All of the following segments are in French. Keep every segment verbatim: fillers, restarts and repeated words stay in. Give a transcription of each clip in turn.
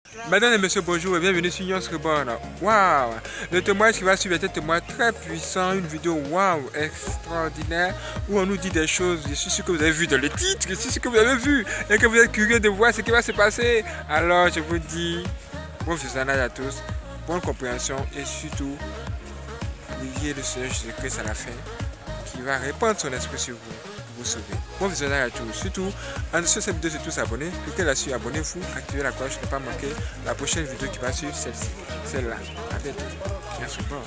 Madame et monsieur, bonjour et bienvenue sur Nyons Reborn. Waouh! Le témoignage qui va suivre est un témoignage très puissant, une vidéo waouh, extraordinaire, où on nous dit des choses. Je suis sûr que vous avez vu dans le titre, je suis sûr que vous avez vu et que vous êtes curieux de voir ce qui va se passer. Alors je vous dis bon visionnage à tous, bonne compréhension et surtout, n'oubliez le Seigneur Jésus-Christ à la fin qui va répandre son esprit sur vous. Vous sauver. Bon visionnage à tous. Surtout, en dessous de cette vidéo, surtout s'abonner. Cliquez là-dessus, abonnez-vous, activez la cloche, ne pas manquer la prochaine vidéo qui va suivre celle-ci, celle-là. À bientôt. Merci beaucoup.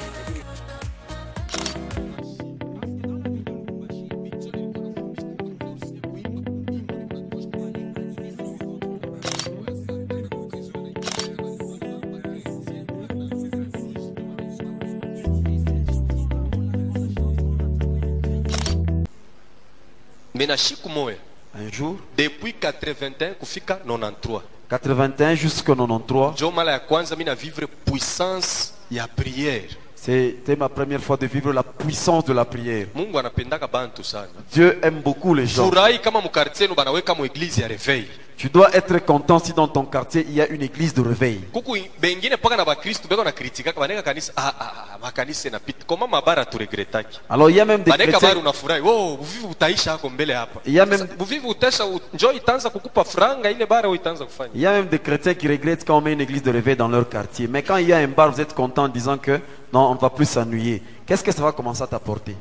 Un jour, depuis quatre-vingt-un kufika quatre-vingt-treize, quatre-vingt-un jusqu'au quatre-vingt-treize, ndio mara ya kwanza mimi na vivre puissance ya prière. c'était ma première fois de vivre la puissance de la prière. Mungu anapendaka bantu sana. Dieu aime beaucoup les gens. Furahi kama mukartie no banaweka mu église ya réveil. Tu dois être content si dans ton quartier il y a une église de réveil. Kuku bengine paka na bakristo beko na kritika baneka kanisa ah ah makanisa na pita koma mabara tu regretaki. Alors il y a même des baneka chrétiens. bari unafurahi oh uvivu utaisha hako mbele hapa. Il y a même uvivu utasha njoo itaanza kukupa franga ile bara itaanza kufanya. Il y a même des chrétiens qui regrettent quand on met une église de réveil dans leur quartier. Mais quand il y a un bar, vous êtes content en disant que non, on ne va plus s'ennuyer. Qu'est-ce que ça va commencer à t'apporter?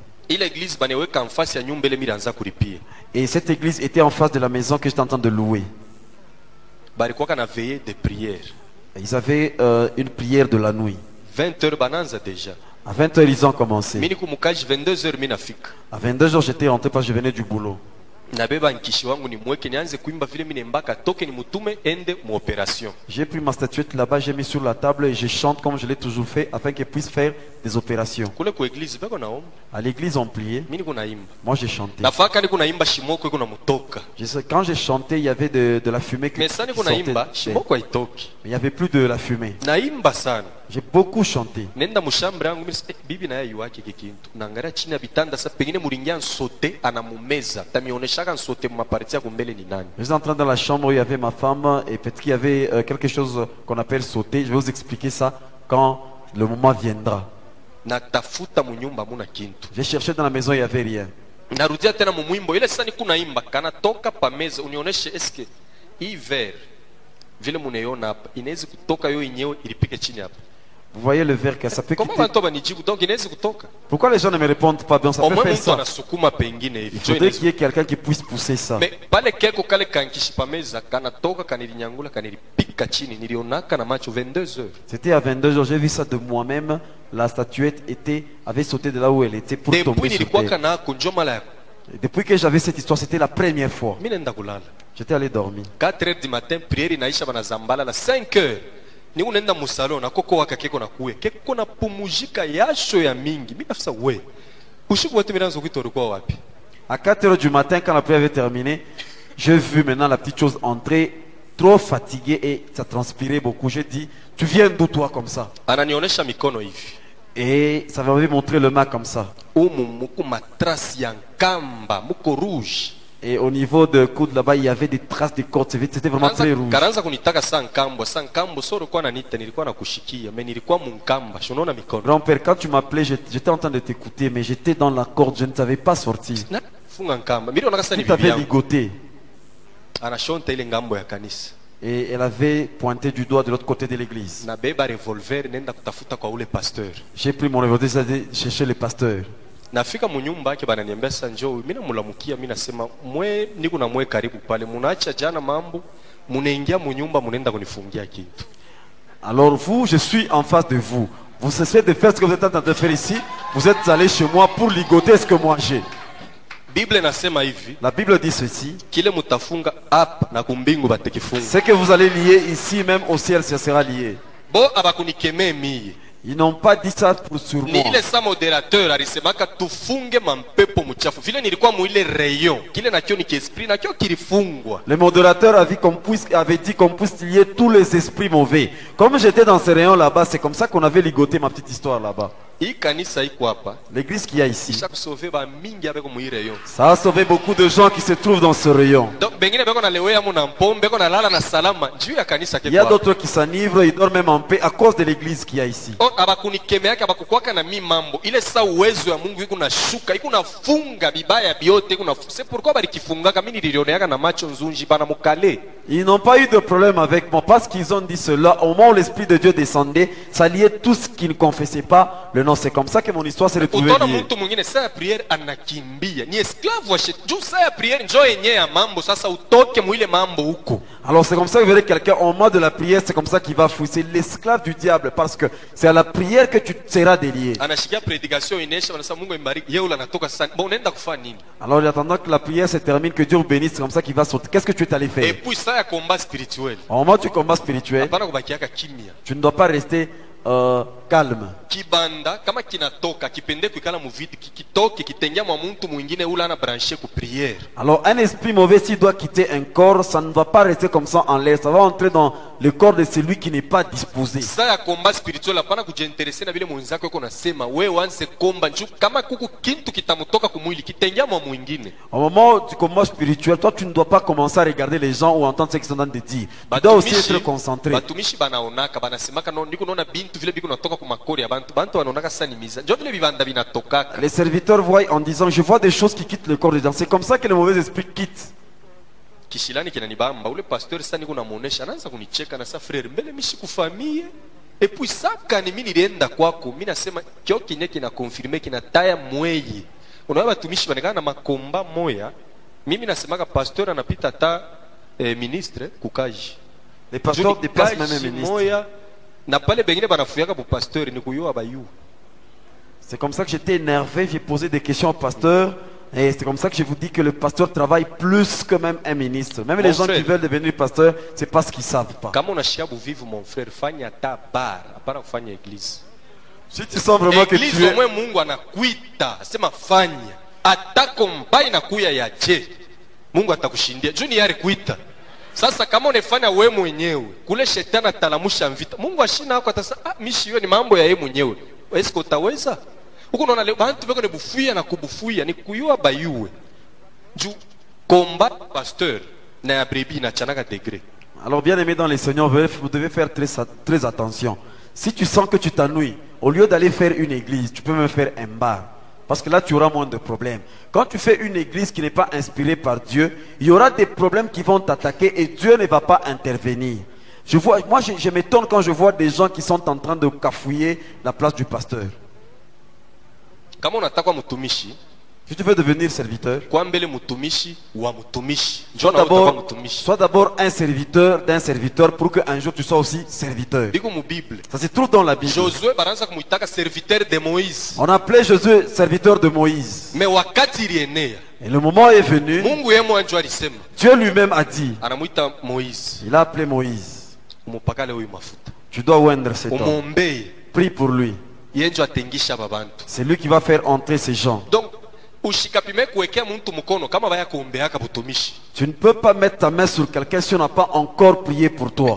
Et cette église était en face de la maison que j'étais en train de louer. Et ils avaient euh, une prière de la nuit. vingt heures bananza déjà. À vingt heures, ils ont commencé. vingt-deux heures minafika. À vingt-deux heures, j'étais rentré parce que je venais du boulot. J'ai pris ma statuette là-bas, j'ai mis sur la table et je chante comme je l'ai toujours fait afin qu'elle puisse faire des opérations. À l'église, on priait. Moi, j'ai chanté. Je sais, quand j'ai chanté, il y avait de, de la fumée qui sortait. Mais il n'y avait plus de la fumée. J'ai beaucoup chanté. Je suis entré dans la chambre où il y avait ma femme et peut-être qu'il y avait euh, quelque chose qu'on appelle sauter. Je vais vous expliquer ça quand le moment viendra. J'ai cherché dans la maison, il n'y avait rien. Vous voyez le verre que ça peut quitter. Pourquoi les gens ne me répondent pas bien? Ça peut faire ça. Il faudrait qu'il y ait quelqu'un qui puisse pousser ça. C'était à vingt-deux heures, j'ai vu ça de moi-même. La statuette était, avait sauté de là où elle était pour tomber sur terre. Et depuis que j'avais cette histoire, c'était la première fois. J'étais allé dormir. quatre heures du matin, prière inaisha banazambala la cinq heures. Ni unaenda musalo na koko waka keko na kuwe keko na pumujika yasho ya mingi mimi nafisa we usiku wote miranzo kwito kwa wapi. À quatre heures du matin, quand la prière avait terminé, j'ai vu maintenant la petite chose entrer, trop fatiguée et ça transpirait beaucoup. J'ai dit, tu viens d'où toi comme ça? Ananionesha mikono hivi. Et ça m'avait montré le main comme ça. Umu muku matrasi ya nkamba muko rouge. Et au niveau de coude là-bas, il y avait des traces de cordes. C'était vraiment très rouge. Grand-père, quand tu m'appelais, j'étais en train de t'écouter, mais j'étais dans la corde, je ne savais pas sortir. Tu t'avais ligoté. Et elle avait pointé du doigt de l'autre côté de l'église. J'ai pris mon revolver, j'ai cherché le pasteur. Nafika munyumba yake bananiambia sasa njoo mimi namulamukia mimi nasema mwe niko na mwe karibu pale munaacha jana mambo munaingia munyumba munaenda kunifungia kitu. Alors vous, je suis en face de vous. Vous cessez de faire ce que vous êtes en train de faire ici. Vous êtes allé chez moi pour ligoter ce que moi j'ai. Bible nasema hivi. La Bible dit ceci. Kile mutafunga hapa na kumbingu batakifunga. Ce que vous allez lier ici même au ciel, ça sera lié. Bo abakunikemee mie. Ils n'ont pas dit ça pour sur moi. Le modérateur avait, qu'on puisse, avait dit qu'on puisse lier tous les esprits mauvais. Comme j'étais dans ce rayon là-bas, c'est comme ça qu'on avait ligoté ma petite histoire là-bas. L'église qu'il y a ici, ça a sauvé beaucoup de gens qui se trouvent dans ce rayon. Il y a d'autres qui s'enivrent, ils dorment même en paix à cause de l'église qu'il y a ici. Ils n'ont pas eu de problème avec moi parce qu'ils ont dit cela. Au moment où l'Esprit de Dieu descendait, ça liait tout ce qui ne confessait pas le nom. C'est comme ça que mon histoire s'est retrouvée liée. Alors c'est comme ça que vous verrez quelqu'un au moment de la prière, c'est comme ça qu'il va fouiller. C'est l'esclave du diable parce que c'est à la prière que tu seras délié. Alors il attendant que la prière se termine, que Dieu vous bénisse, c'est comme ça qu'il va sauter. Qu'est-ce que tu es allé faire? Au moment du combat spirituel, tu ne dois pas rester euh, calme. Alors un esprit mauvais s'il doit quitter un corps, ça ne va pas rester comme ça en l'air, ça va entrer dans le corps de celui qui n'est pas disposé. Au moment du combat spirituel, toi tu ne dois pas commencer à regarder les gens ou entendre ce qu'ils sont en train de dire. Tu dois aussi être concentré. Les serviteurs voient en disant, je vois des choses qui quittent le corps des gens. C'est comme ça que les mauvais esprits quittent. Kishilani kinanibamba ule pasteur sasa niko namuonesha anaanza kunicheka na sasa frère mbele mimi sikufamie et puis saka ni mimi nilienda kwako mimi nasema kio kinye kina confirmer kina taya mweye unaona watumishi wanekana na makomba moya mimi nasemaka pasteur anapita ta eh, ministre kukaji les pasteurs déplacent même un ministre moya na pale bengine banafuyaka bu pasteur ni kuyoa bayu. C'est comme ça que j'étais énervé, j'ai posé des questions au pasteur. Et c'est comme ça que je vous dis que le pasteur travaille plus que même un ministre. Même mon les gens frère, qui veulent devenir pasteur, c'est parce qu'ils ne savent pas. Mon frère, bar, église. Si tu sens vraiment que tu es... Mungu atakushindia. Juu ni yari kuita. Sasa kama unafanya wewe mwenyewe, kule shetani atalamusha mvita. Mungu ashina hako atasema, ah mishi hiyo ni mambo ya yeye mwenyewe. Wewe utaweza? Huko unaona leo bantu beko nebufuya na kubufuya ni kuyua bayuwe. Juu combat pasteur na ya brebi na chanaka degré. Alors bien aimé dans les Seigneurs, vous devez faire très, très attention. Si tu sens que tu t'ennuies, au lieu d'aller faire une église, tu peux même faire un bar. Parce que là, tu auras moins de problèmes. Quand tu fais une église qui n'est pas inspirée par Dieu, il y aura des problèmes qui vont t'attaquer et Dieu ne va pas intervenir. Je vois, moi, je, je m'étonne quand je vois des gens qui sont en train de cafouiller la place du pasteur. Si tu veux devenir serviteur, sois d'abord un serviteur d'un serviteur pour qu'un jour tu sois aussi serviteur. Ça se trouve dans la Bible. On appelait Josué serviteur de Moïse. Et le moment est venu, Dieu lui-même a dit, il a appelé Moïse, tu dois oindre cet homme. Prie pour lui. C'est lui qui va faire entrer ces gens. Tu ne peux pas mettre ta main sur quelqu'un si on n'a pas encore prié pour toi.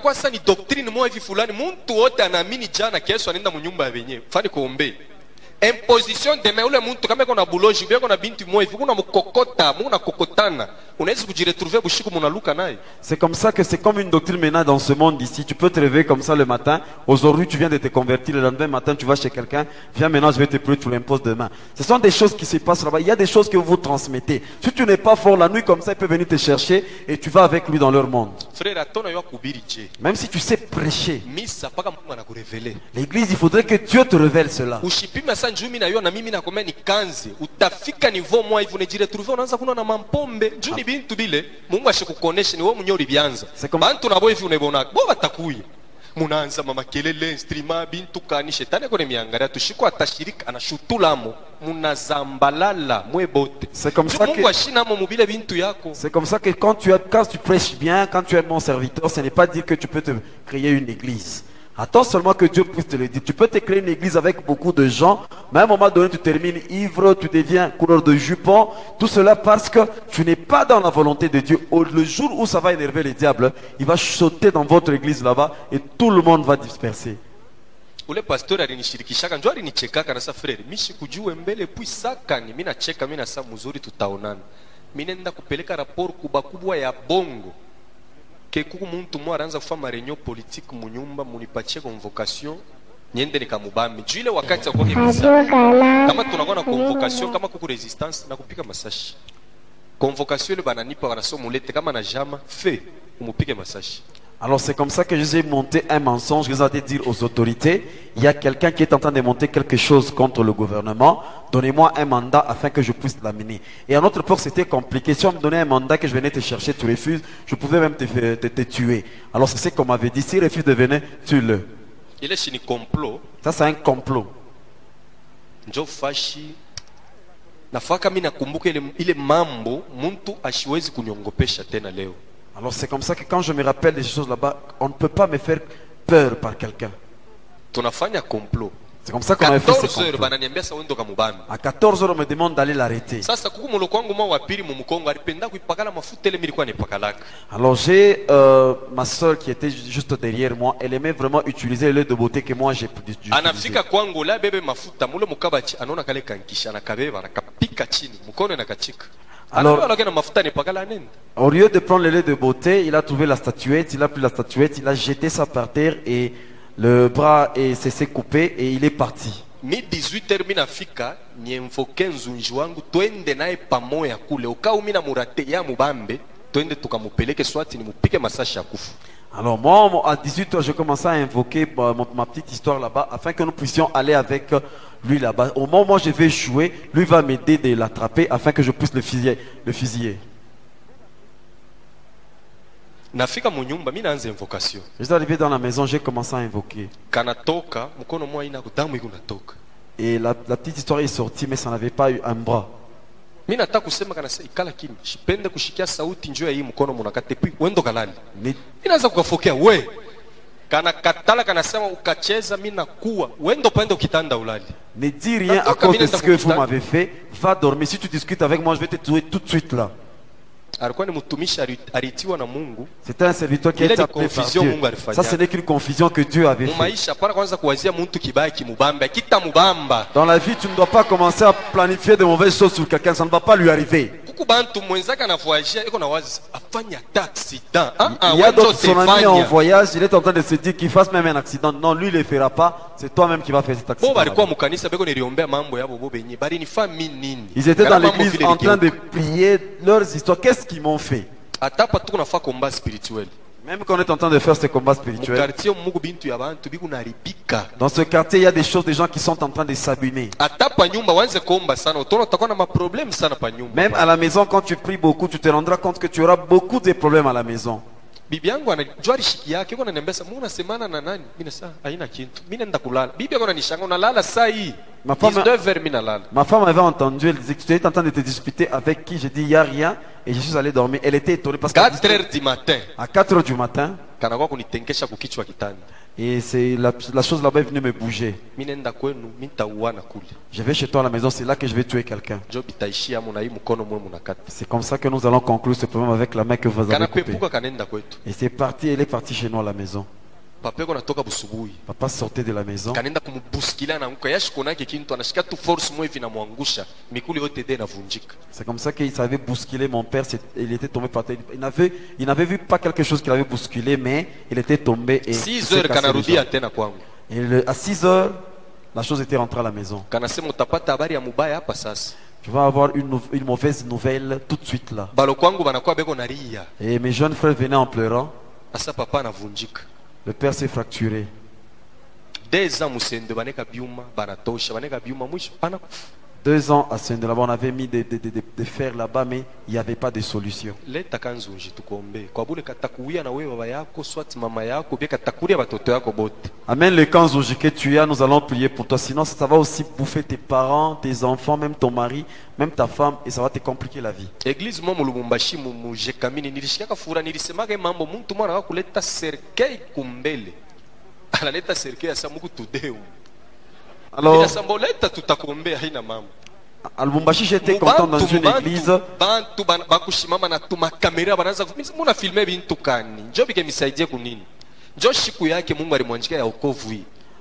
Imposition de main ule muntu kama kuna buloji bia kuna binti moyo hivi kuna mkokota muna kokotana unaweza kujiretrouver bushiku munaluka naye. C'est comme ça que c'est comme une doctrine maintenant dans ce monde ici. Tu peux te réveiller comme ça le matin. Aujourd'hui tu viens de te convertir, le lendemain matin tu vas chez quelqu'un. Viens maintenant je vais te prier, tu l'imposes demain. Ce sont des choses qui se passent là-bas. Il y a des choses que vous transmettez. Si tu n'es pas fort la nuit comme ça, il peut venir te chercher et tu vas avec lui dans leur monde. Même si tu sais prêcher, l'église il faudrait que Dieu te révèle cela. Njumi na yo na mimi na komeni kanzi utafika niveau moja hivi unajiretrouver unaanza kuna na mampombe juu ni bintu bile Mungu ashikukonesha ni wewe mwenyewe ulianza bantu nabo hivi unaibona bo batakuya munaanza mama kelele streama bintu kani shetani kone miangalia tushiko atashirika anashutulamo munazambalala mwebote c'est comme ça que Mungu ashina mo mobile bintu yako. C'est comme ça que quand tu as, quand tu prêches bien, quand tu es mon serviteur, ce n'est pas dire que tu peux te créer une église. Attends seulement que Dieu puisse te le dire. Tu peux te créer une église avec beaucoup de gens, mais à un moment donné, tu termines ivre, tu deviens couleur de jupon. Tout cela parce que tu n'es pas dans la volonté de Dieu. Le jour où ça va énerver le diable, il va sauter dans votre église là-bas et tout le monde va disperser. ule pastori alinishirikishaka njo alinichekaka nasa frere mishi kujue mbele puisakani mina cheka mina sa mzuri tutaonana minenda kupeleka raporo kubakubwa ya bongo ke kuku muntu mwa aranza kufa marenyo politique munyumba munipatie convocation nyende nikamubambi juu ile wakati ya kwake bisa kama tunakuwa na convocation kama kuku resistance na kupika masashi convocation ile bananipa wanaso mulete kama na jama fe umupike masashi. Alors c'est comme ça que je ai monté un mensonge, je ai dit aux autorités, il y a quelqu'un qui est en train de monter quelque chose contre le gouvernement, donnez-moi un mandat afin que je puisse l'amener. Et à notre époque c'était compliqué, si on me donnait un mandat que je venais te chercher, tu refuses, je pouvais même te, te, te tuer. Alors c'est ce qu'on m'avait dit, si refuse de venir, tue-le. Il est un complot. Ça c'est un complot. Njo fashi nafaka mimi nakumbuka ile ile mambo mtu ashiwezi kunyongopesha tena leo. Alors c'est comme ça que quand je me rappelle des choses là-bas, on ne peut pas me faire peur par quelqu'un. Tunafanya complot. C'est comme ça qu'on avait fait ce complot. Bananiambia sa wendo kamubambi. À quatorze heures on me demande d'aller l'arrêter. Sasa kuku muloko wangu mwa wapili mu Mkongo alipenda kuipakala mafuta ile milikuwa nipakalaka. Alors j'ai euh, ma soeur qui était juste derrière moi, elle aimait vraiment utiliser le lait de beauté que moi j'ai utilisé. Anafika kwangu la bebe mafuta mule mukabachi anaona kale kankisha anakabeba anakapika chini mkono inakachika. Alors, au lieu de prendre le lait de beauté, il a trouvé la statuette, il a pris la statuette, il a jeté ça par terre et le bras s'est coupé et il est parti. Mi dix-huit heures mina fika niemfoke nzunji wangu twende naye pamoja kule ukao mina murate ya mubambe twende tukamupeleke swati nimupike masashi ya kufu. Alors moi, à dix-huit heures, je commençais à invoquer ma, ma petite histoire là-bas afin que nous puissions aller avec lui là-bas. Au moment où je vais jouer, lui va m'aider de l'attraper afin que je puisse le fusiller. Le fusiller. Nafika munyumba mina anze invocation. Je suis arrivé dans la maison, j'ai commencé à invoquer. Kanatoka, mkono mwa ina damu ikunatoka. Et la, la petite histoire est sortie, mais ça n'avait pas eu un bras. Mimi nataka kusema kana ikala kimi. Sipende kushikia sauti njoo ya hii mkono munakate pi wendo kalali. Mimi naanza kukafokea we. Kana katala kana sema ukacheza mimi nakuwa. Wendo pande ukitanda ulali. Ne dis rien à cause de ce que vous m'avez fait. Va dormir. Si tu discutes avec moi, je vais te tuer tout de suite là. C'était un serviteur qui a été appelé par Dieu. Ça, ce n'est qu'une confusion que Dieu avait fait. Dans la vie, tu ne dois pas commencer à planifier de mauvaises choses sur quelqu'un. Ça ne va pas lui arriver. Il y a d'autres, son ami en voyage, il est en train de se dire qu'il fasse même un accident. Non, lui, il ne le fera pas. C'est toi-même qui vas faire cet accident. Ils étaient dans l'église en train de prier leurs histoires. Qu'est-ce qu'ils m'ont fait? Même quand on est en train de faire ce combat spirituel, dans ce quartier, il y a des choses, des gens qui sont en train de s'abîmer. Même à la maison, quand tu pries beaucoup, tu te rendras compte que tu auras beaucoup de problèmes à la maison. Bibi yangu anajua rishiki yake yuko ananiambia sasa mbona semana na nani mimi sasa haina kitu mimi naenda kulala bibi yangu ananishanga unalala saa hii ma femme ma femme avait entendu, elle disait que tu étais en train de te disputer avec qui. J'ai dit il y a rien et je suis allé dormir. Elle était étonnée parce que quatre heures du matin à quatre heures du matin kana kwa kunitenkesha kukichwa kitanda et c'est la, la chose là-bas est venue me bouger. Mimi nenda kwenu mimi nitauana kule. Je vais chez toi à la maison, c'est là que je vais tuer quelqu'un. Job itaishia muna hii mkono mwe munakata. C'est comme ça que nous allons conclure ce problème avec la main que vous avez kana coupée. Pepuka kanenda kwetu. Et c'est parti, elle est partie chez nous à la maison. Papa yako natoka busubuhi. Papa sortait de la maison. Kanenda kumbuskila na mko yashikona yake kintu anashika tu force mwe hivi na muangusha. Mikuli yote tena vunjika. C'est comme ça qu'il savait bousculer mon père, il était tombé par terre. Il n'avait il n'avait vu pas quelque chose qu'il avait bousculé mais il était tombé et six heures kanarudia tena kwangu. Et le, à six heures, la chose était rentrée à la maison. Kanasema utapata habari ya mubaya hapa sasa. Tu vas avoir une, une mauvaise nouvelle tout de suite là. Balo kwangu banakuwa beko naria. Et mes jeunes frères venaient en pleurant. Asa papa anavunjika. Le père s'est fracturé. Deux ans musende baneka biuma banatosha baneka biuma mwisho anakufa. Deux ans à Sende là-bas, on avait mis des, des, des, des fers là-bas, mais il n'y avait pas de solution. Amène le kanzouji que tu as, nous allons prier pour toi. Sinon, ça va aussi bouffer tes parents, tes enfants, même ton mari, même ta femme, et ça va te compliquer la vie. Église moi mulubumbashi mujekamini nilishika fura nilisemaga mambo mtu mwana wa kuleta serkei kumbele. Analeta serkei ya samuku tudeu. Alors, à Lubumbashi, j'étais content dans une église.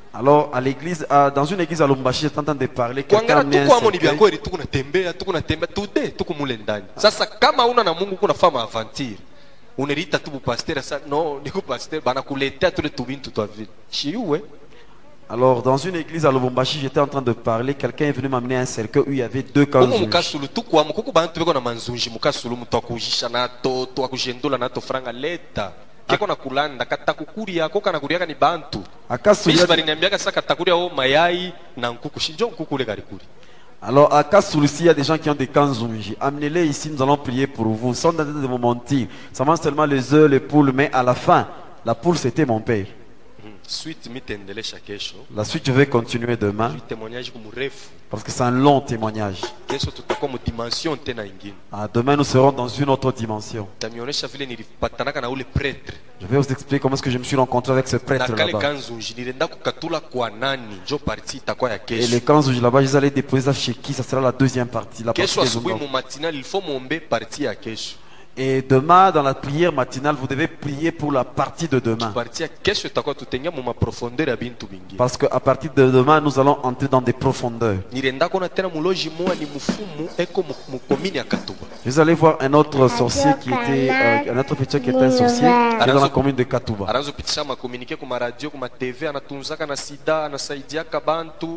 Alors, à l'église, à- dans une église à Lubumbashi, j'étais en train de parler. Quelqu'un a kuangana amené un tuko amo ni vya cercueil. kweli, tuko natembea tuko natembea tude tuko mule ndani. Sasa kama una na Mungu kuna fama aventure unelita tu pasteur sasa no niko pasteur bana kuletea tule tubintu twa vile shiuwe. Alors, dans une église à Lubumbashi, j'étais en train de parler. Quelqu'un est venu m'amener un cercueil où il y avait deux Umu kanzunji. mukasulu tuko amo kuko bantu beko na manzunji mukasulu mtu akujisha nato to akujendula nato franga leta keko na kulanda katakukuri yako kana kuriaka ni bantu. Akasuli, Bishi bali niambiaka sasa katakuri o mayai na nkuku shinjo nkuku le karikuri. alors, à Kassoul, il y a des gens qui ont des kanzunji. Amenez-les ici, nous allons prier pour vous. Sans train de vous mentir. Ça mange seulement les œufs, les poules, mais à la fin, la poule, c'était mon père. Suite mitendelesha kesho. La suite, je vais continuer demain. Lui témoignage kumrefu. Parce que c'est un long témoignage. Kesho tutakuwa mu dimension tena ingine. Ah, demain, nous serons dans une autre dimension. Tamionesha vile nilipatanaka na ule prêtre. Je vais vous expliquer comment est-ce que je me suis rencontré avec ce Na prêtre kale là-bas. kanzunji nilienda kukatula kwa nani njo parti itakuwa ya Et kesho. les kanzunji là-bas, je les allais déposer ça chez qui? Ça sera la deuxième partie. La partie Kesho des asubuhi hommes. mu matinal il faut muombe parti ya kesho. Et demain, dans la prière matinale, vous devez prier pour la partie de demain. Parti ya kesho itakuwa tutengia mu maprofondeur ya bintu bingi. Parce qu'à partir de demain, nous allons entrer dans des profondeurs. Nilienda kona tena muloji moa ni mfumu eko mu mu komini ya Katuba. Vous allez voir un autre sorcier qui était, euh, un autre chrétien qui était un sorcier, qui est dans la commune de Katouba. Anaanza kupitisha makomunike kuma radio kuma T V anatunzaka na sida anasaidiaka bantu.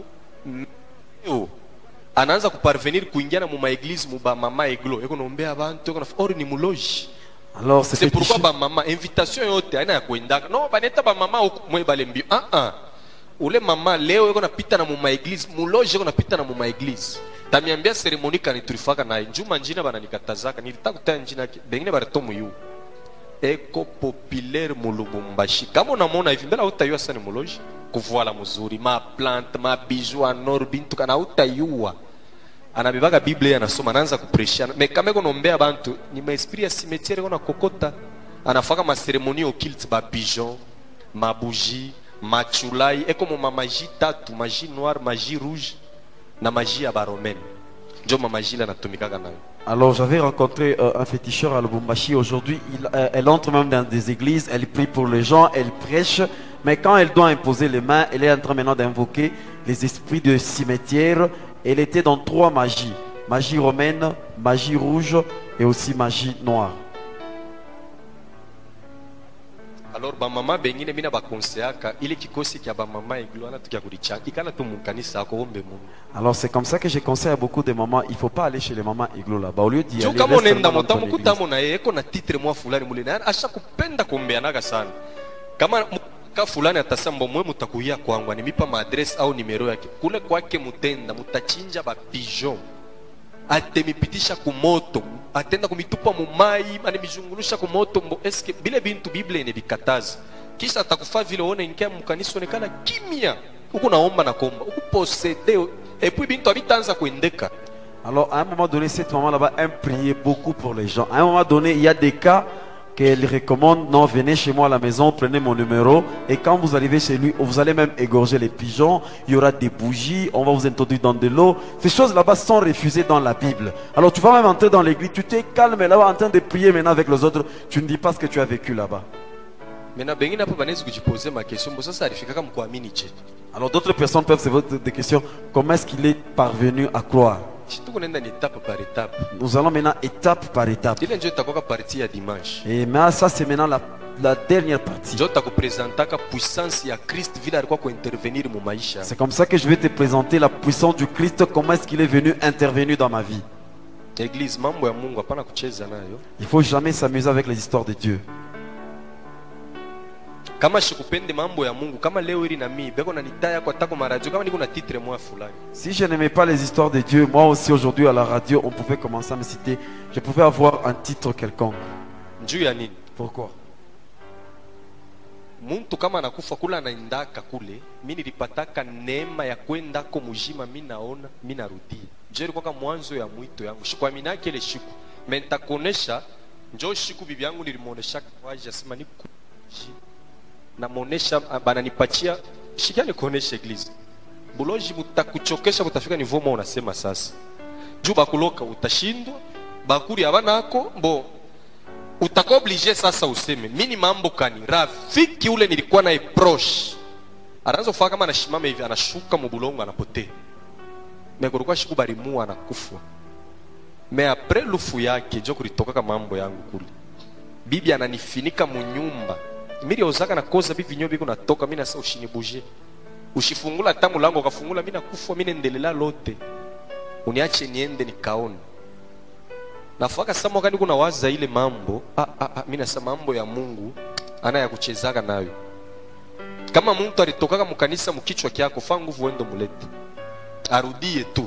Leo anaanza kuparvenir kuingia na mu maeglise mu ba mama eglo eko naombea abantu eko na ori ni muloji. Alors, C'est c'est pourquoi ba mama invitation yote aina ya kuendaka no baneta ba mama mwe balembi ah ah ule mama leo eko napita na mu maeglise muloji eko napita na mu maeglise tamiambia seremoni kani tulifaka na njuma njina bana nikatazaka nilitaka kutaya njina bengine baratomu yu eko populaire mu Lubumbashi kama unamwona hivi mbele utayua sana muloji kuvuala mzuri ma plante ma bijou anor bintu kana utayua anabebaka Biblia anasoma anaanza kupreshana me kama eko nombea bantu ni maesprit ya cimetière kona kokota anafaka ma cérémonie occulte ba pigeon ma bougie ma chulai eko mo magie tatu magie noire magie rouge na magie ya ba romaine njo magie la natumikaka nayo. Alors, j'avais rencontré euh, un féticheur à Lubumbashi. Aujourd'hui, il, euh, elle entre même dans des églises, elle prie pour les gens, elle prêche. Mais quand elle doit imposer les mains, elle est en train maintenant d'invoquer les esprits de cimetière. Elle était dans trois magies. Magie romaine, magie rouge et aussi magie noire. Alors ba mama bengine mina bakonseaka ile kikosi kya ba mama iglo ana tukia kulichaki kana tu mukanisa ako ombe Mungu. Alors c'est comme ça que je conseille à beaucoup de mamans, il ne faut pas aller chez les mamans iglo là-bas. Au lieu d'y Jo aller, kama reste unaenda seulement dans ton motamu église. kutamo na yeye eko na titre mwa fulani mule na asha kupenda kuombeanaga sana. Kama ka fulani atasamba mwe mutakuia kwangu animipa maadresse au nimero yake. Kule kwake mutenda mutachinja ba pigeon. Atemipitisha kumoto, atenda kumitupa mumai, animizungulusha kumoto mbo eske bile bintu Biblia inebikataza. Kisha atakufa vile uone ingia mkanisa onekana kimya. Huko naomba na komba, huko posséder et puis bintu abitanza kuendeka. Alors à un moment donné, cette maman là-bas aime prier beaucoup pour les gens. À un moment donné, il y a des cas qu'elle recommande, non, venez chez moi à la maison, prenez mon numéro. Et quand vous arrivez chez lui, vous allez même égorger les pigeons. Il y aura des bougies, on va vous introduire dans de l'eau. Ces choses là-bas sont refusées dans la Bible. Alors tu vas même entrer dans l'église, tu t'es calme là-bas en train de prier maintenant avec les autres. Tu ne dis pas ce que tu as vécu là-bas. Maintenant bengine hapo banaweza kujiposer ma question mbo sasa alifika kama kuamini je. Alors d'autres personnes peuvent se poser des questions. Comment est-ce qu'il est parvenu à croire? Tuko nenda ni étape par étape. Nous allons maintenant étape par étape. Ile ndio itakuwa partie ya dimanche. Et maintenant ça c'est maintenant la, la dernière partie. Ndio takupresentaka puissance ya Christ vile alikuwa kuintervenir mu maisha. C'est comme ça que je vais te présenter la puissance du Christ, comment est-ce qu'il est venu intervenir dans ma vie. Église mambo ya Mungu hapana kucheza nayo. Il ne faut jamais s'amuser avec les histoires de Dieu. Kama shikupende mambo ya Mungu kama leo ili na mimi beko na nitaya kwa tako maradio kama niko na titre moi fulani. Si je n'aimais pas les histoires de Dieu, moi aussi aujourd'hui à la radio, on pouvait commencer à me citer. Je pouvais avoir un titre quelconque. Njuu ya nini? Pourquoi? Muntu kama anakufa kula anaendaka kule, mimi nilipataka neema ya kwenda ko mujima mimi naona, mimi narudia. Je ilikuwa kama mwanzo ya mwito yangu. Shikwamina kile shiku. Mimi nitakuonesha njoo shiku bibi yangu nilimuonesha kwa jasema ni na muonesha bananipatia shikani kuonesha eglise. Buloji mutakuchokesha mutafika nivo mwa unasema sasa. Juu bakuloka utashindwa, bakuri abanako mbo utakuwa obligé sasa useme mimi mambo kani rafiki ule nilikuwa naye proche anaanza kufanya kama anashimama hivi, anashuka mubulongo, anapotea. Me kulikuwa shiku barimua anakufa. Me apre lufu yake jo kulitoka kama mambo yangu kule. Bibi ananifinika munyumba. Mimi ozaka na koza bibi nyobi kuna toka, mimi nasa ushinibuje. Ushifungula tamu lango kafungula, mimi nakufa, mimi nendelela lote. Uniache niende nikaone. Nafaka sama wakati kuna waza ile mambo, ah ah ah, mimi nasa mambo ya Mungu ana ya kuchezaga nayo. Kama mtu alitoka mu kanisa mkichwa kyako, fa nguvu wendo mulete. Arudie tu.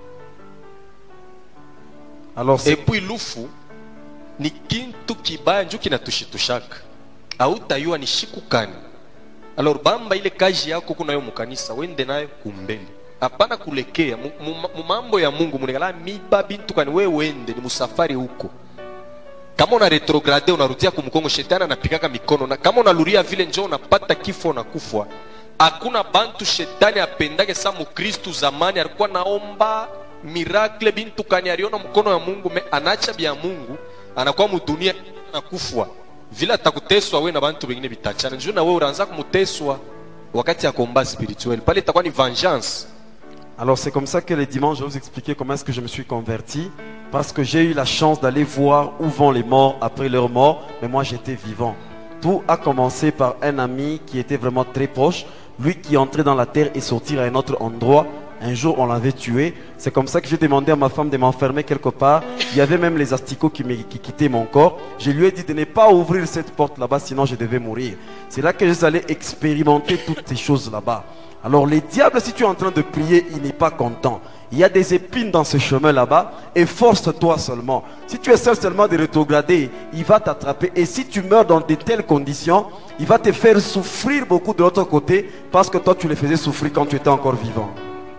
Alors Et puis lufu ni kintu kibaya njo kinatushitushaka. Hautayua ni shikukani. Alors bamba ile kazi yako kuna yo mukanisa, wende nayo kumbele. Hapana kulekea mu mambo ya Mungu, munegala miba bintu kani wewe wende ni musafari huko. Kama una retrograde unarudia kumkongo, shetani anapikaka mikono, na kama unaluria vile njoo unapata kifo na kufwa. Hakuna bantu shetani apendake sa mu Kristu zamani alikuwa naomba miracle bintu kani aliona mkono ya Mungu, me anacha bia Mungu anakuwa mu dunia na kufwa. Vile atakuteswa wewe na bantu wengine bitachana. Njoo na wewe unaanza kumuteswa wakati ya combat spirituel. Pale itakuwa ni vengeance. Alors c'est comme ça que les dimanches, je vais vous expliquer comment est-ce que je me suis converti. Parce que j'ai eu la chance d'aller voir où vont les morts après leur mort. Mais moi j'étais vivant. Tout a commencé par un ami qui était vraiment très proche. Lui qui entrait dans la terre et sortir à un autre endroit. Un jour on l'avait tué. C'est comme ça que j'ai demandé à ma femme de m'enfermer quelque part. Il y avait même les asticots qui, qui quittaient mon corps. Je lui ai dit de ne pas ouvrir cette porte là-bas, sinon je devais mourir. C'est là que je suis allé expérimenter toutes ces choses là-bas. Alors les diables, si tu es en train de prier, il n'est pas content. Il y a des épines dans ce chemin là-bas. Et force-toi seulement. Si tu essaies seulement de rétrograder, il va t'attraper. Et si tu meurs dans de telles conditions, il va te faire souffrir beaucoup de l'autre côté. Parce que toi tu les faisais souffrir quand tu étais encore vivant.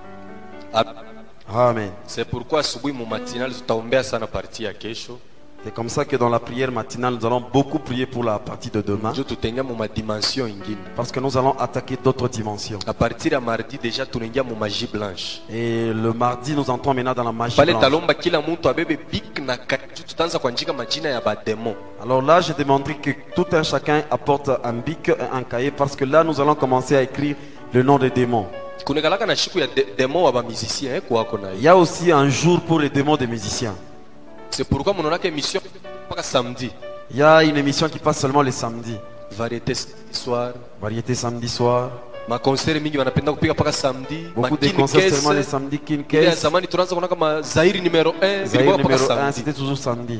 Amen. C'est pourquoi asubuhi mu matinal tutaombea sana partie ya kesho. C'est comme ça que dans la prière matinale, nous allons beaucoup prier pour la partie de demain. Jo tutengia mu dimension ingine. Parce que nous allons attaquer d'autres dimensions. À partir de mardi déjà tunaingia mu magie blanche. Et le mardi nous entrons maintenant dans la magie Pale blanche. talomba kila mtu abebe bik na kaju, tutaanza kuandika majina ya bademo. Alors là, je demanderai que tout un chacun apporte un bic et un cahier, parce que là, nous allons commencer à écrire le nom des démons. Kunekalaka na shiku ya démon wa ba musicien eh kwa kona. Il y a aussi un jour pour les démons des musiciens. C'est pourquoi mon onaka émission pas samedi. Il y a une émission qui passe seulement les samedis. Variété soir, Variété samedi soir. ma concert mingi wanapenda kupiga paka samedi. Beaucoup de concerts seulement les samedis. Kin Ile ya Kes. zamani tunaanza kuona kama Zaire numéro un, Zaïre ilikuwa paka numéro un, samedi. c'était toujours samedi.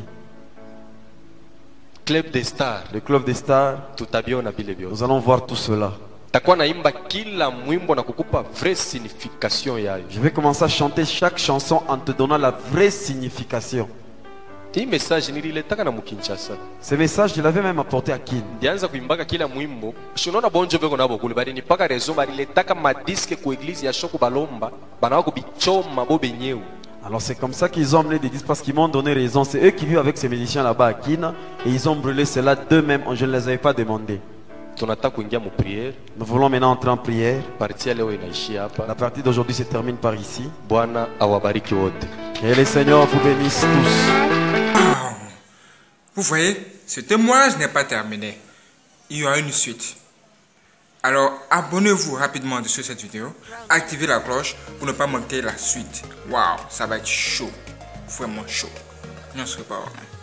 Club des stars, Le club des stars, tutabiona bile bio. nous allons voir tout cela. Takuwa naimba kila mwimbo na kukupa vraie signification yayo. Je vais commencer à chanter chaque chanson en te donnant la vraie signification. Hii message nililetaka na Mukinshasa. Ce message, je l'avais même apporté à Kin. Ndianza kuimbaka kila mwimbo. Shunona bonjo beko nabo kule bali ni paka rezo bali letaka madiske ku église ya shoku balomba, bana ko bichoma bo benyeu. Alors c'est comme ça qu'ils ont emmené des disques parce qu'ils m'ont donné raison. C'est eux qui vivent avec ces musiciens là-bas à Kin et ils ont brûlé cela d'eux-mêmes. Je ne les avais pas demandé. Tunataka kuingia mu prière. Nous voulons maintenant entrer en prière. Parti ya leo inaishia hapa. La partie d'aujourd'hui se termine par ici. Bwana awabariki wote. Et les Seigneurs vous bénissent tous. Vous voyez, ce témoignage n'est pas terminé. Il y aura une suite. Alors, abonnez-vous rapidement dessus cette vidéo. Activez la cloche pour ne pas manquer la suite. Waouh, ça va être chaud. Vraiment chaud. Non, ce n'est pas vrai.